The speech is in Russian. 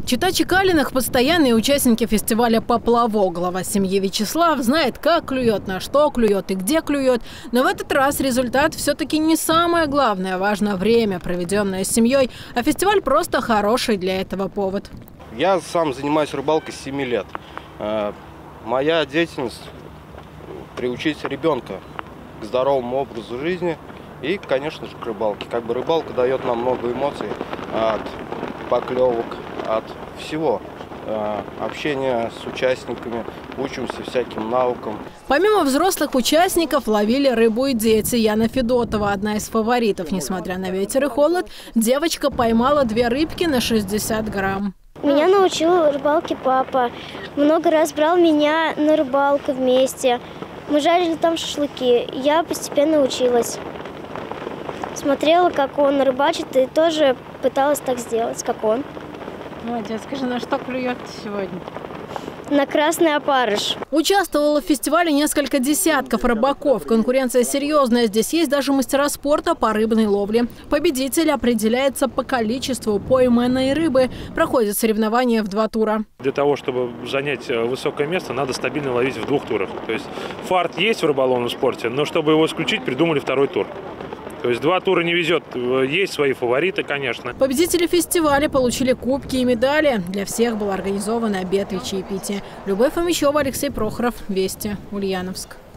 Чита Чекалиных – постоянные участники фестиваля «Поплавок». Глава семьи Вячеслав знает, как клюет, на что клюет и где клюет. Но в этот раз результат все-таки не самое главное. Важно время, проведенное с семьей. А фестиваль просто хороший для этого повод. Я сам занимаюсь рыбалкой с 7 лет. Моя деятельность – приучить ребенка к здоровому образу жизни и, конечно же, к рыбалке. Рыбалка дает нам много эмоций от поклевок, от всего. Общения с участниками, учимся всяким наукам. Помимо взрослых участников ловили рыбу и дети. Яна Федотова, одна из фаворитов. Несмотря на ветер и холод, девочка поймала 2 рыбки на 60 грамм. Меня научил рыбалке папа. Много раз брал меня на рыбалку вместе. Мы жарили там шашлыки. Я постепенно училась. Смотрела, как он рыбачит, и тоже пыталась так сделать, как он. Молодец. Скажи, на что клюет сегодня? На красный опарыш. Участвовало в фестивале несколько десятков рыбаков. Конкуренция серьезная. Здесь есть даже мастера спорта по рыбной ловле. Победитель определяется по количеству пойманной рыбы. Проходят соревнования в 2 тура. Для того, чтобы занять высокое место, надо стабильно ловить в 2 турах. То есть фарт есть в рыболовном спорте, но чтобы его исключить, придумали 2-й тур. То есть 2 тура не везет. Есть свои фавориты, конечно. Победители фестиваля получили кубки и медали. Для всех был организован обед и чаепитие. Любовь Фомичева, Алексей Прохоров. Вести. Ульяновск.